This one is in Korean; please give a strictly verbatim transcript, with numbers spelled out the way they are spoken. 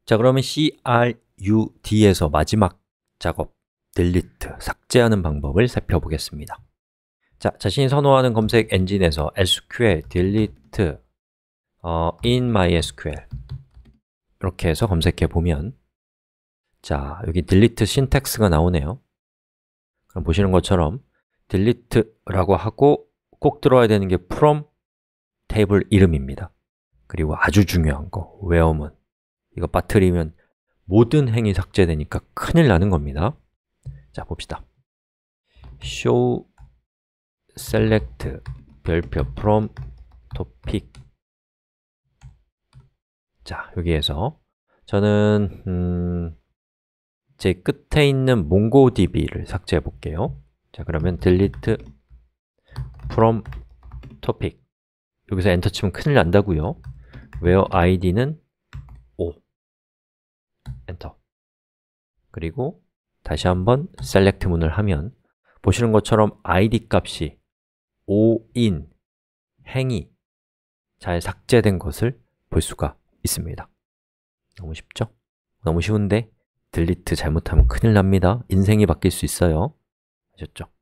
자, 그러면 crud에서 마지막 작업 delete, 삭제하는 방법을 살펴보겠습니다. 자, 자신이 선호하는 검색 엔진에서 에스큐엘 delete 어, in MySQL 이렇게 해서 검색해 보면 자, 여기 delete 신텍스가 나오네요. 그럼 보시는 것처럼 delete라고 하고 꼭 들어야 되는 게 from 테이블 이름입니다. 그리고 아주 중요한 거, where문 이거 빠뜨리면 모든 행이 삭제되니까 큰일 나는 겁니다. 자, 봅시다. show select 별표 from topic. 자, 여기에서 저는 음, 제 끝에 있는 몽고디비를 삭제해 볼게요. 자, 그러면 delete from topic. 여기서 엔터 치면 큰일 난다고요. where 아이디는 오. 엔터. 그리고 다시 한번 select 문을 하면 보시는 것처럼 아이디 값이 오인 행이 잘 삭제된 것을 볼 수가 있습니다. 너무 쉽죠? 너무 쉬운데 delete 잘못하면 큰일 납니다. 인생이 바뀔 수 있어요. 아셨죠?